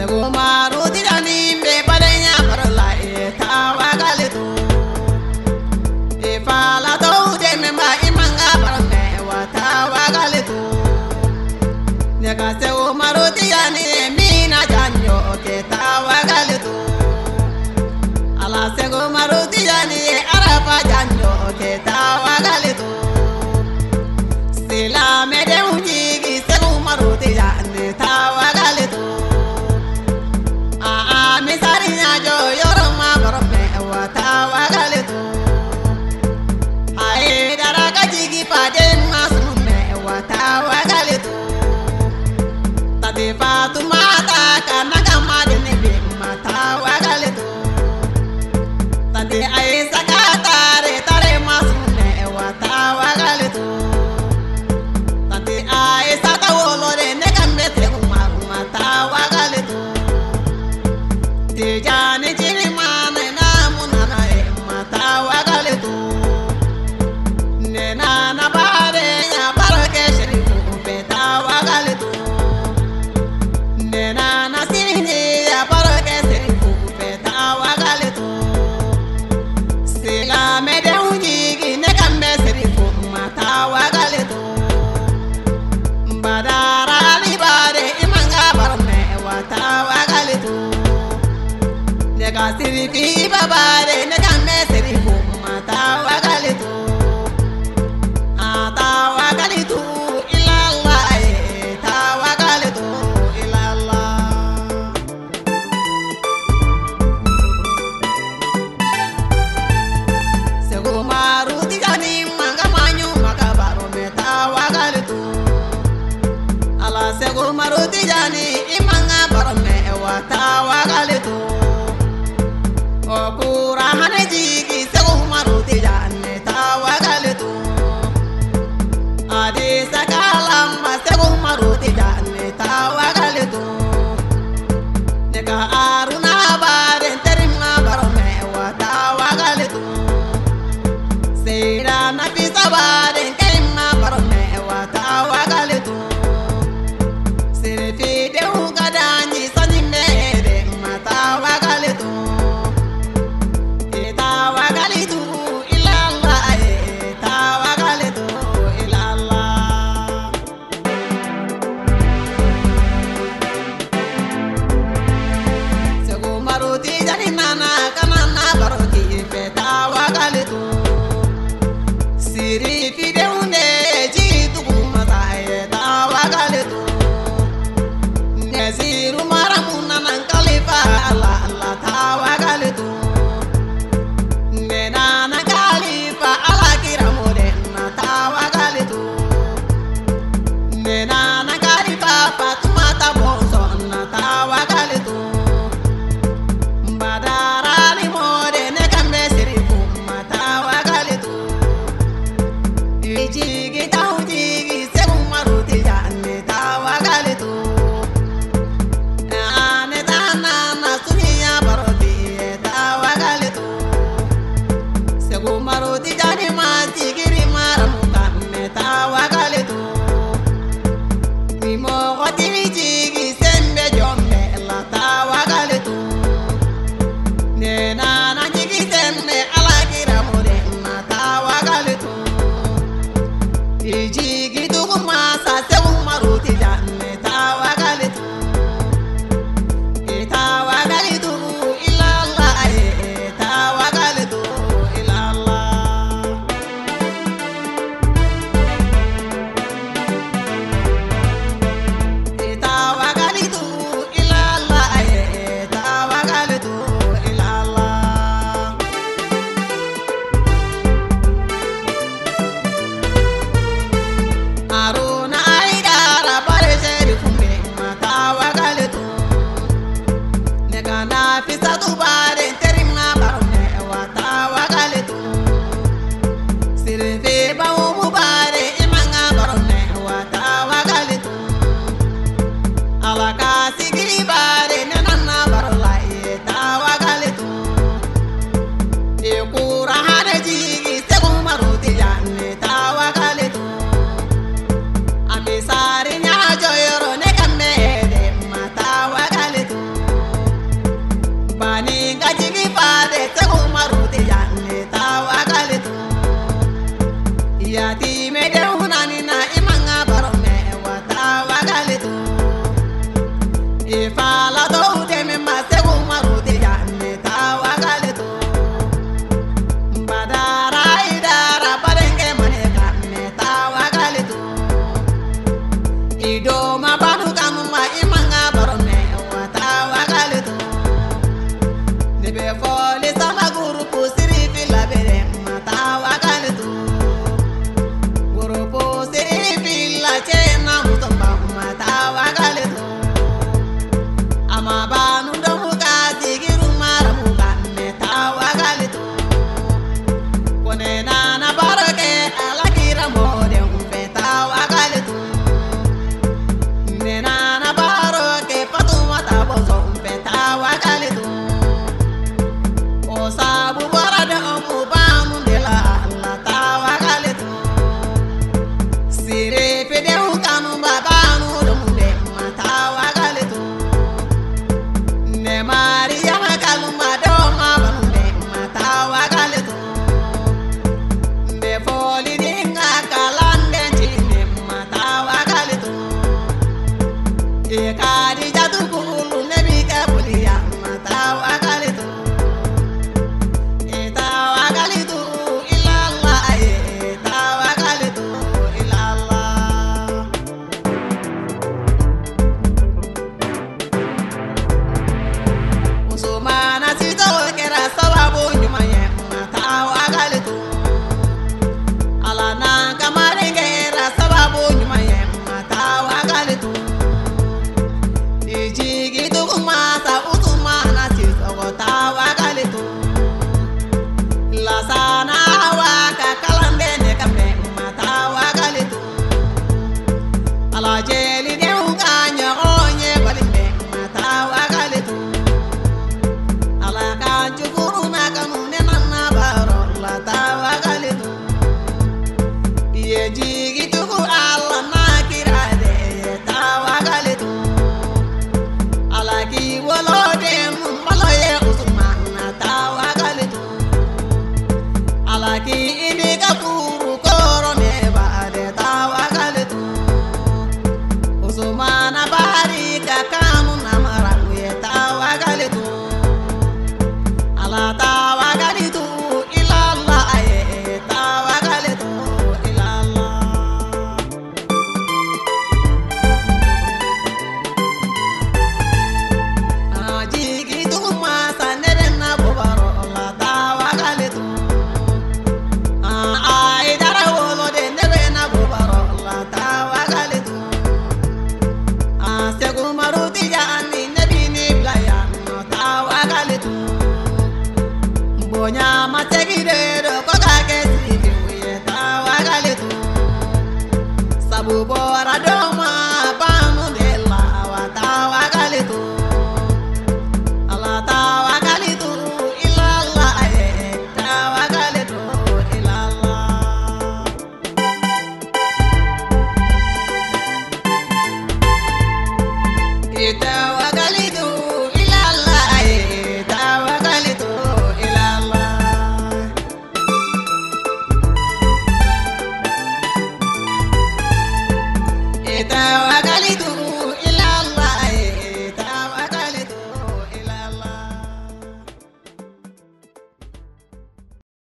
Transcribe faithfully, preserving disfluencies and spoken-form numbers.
Segumaru tirani be badanya parla e tawagalitu e fala to de memba imanga parme wa tawagalitu nega segumaru tirani mina janyo ke tawagalitu ala segumaru tirani arafa janyo ke tawagalitu sila mede unjigi segumaru tirani tawagalitu misarinya jo yoroma borome wa tawagalitu ai daraka jigi pade masune wa tawagalitu tadi fatuma ta kana kamade ne be matawagalitu tadi ai sakata re tare masune wa tawagalitu tadi ai satawolo re ne kamete umma matawagalitu Tijani jini mane namuna na e matawagalitu nena na bare ya barake shirifu petawagalitu nena na sirini ya barake shirifu petawagalitu sila mede unjigi ne kambe shirifu matawagalitu badara libare imanga barme watawagalitu nega sirifi babare nega me sirifu matawagalitu atawagalitu ila Allah tawagalitu ila Allah segumaru tigani manga manyu makabaro metawagalitu ala segumaru tigani imanga barome watawagalitu Okura hanejigi segumaru tijane tawagalitu adi sakalamba segumaru tijane tawagalitu nega aruna bare terima barome wa tawagalitu seira napisa bare kema barome wa tawagalitu sirfi de ugadanyi sanime Ifala do demi masegu maruti yanne tawagale to. Badara idara padenge mane kanne tawagale to. Ido mabanu kanu ma imanga barone wa tawagale to. Nebe fole sama guru pusiri fila bere ma tawagale to. Guru pusiri fila chena mutomba ma tawagale to. Amaba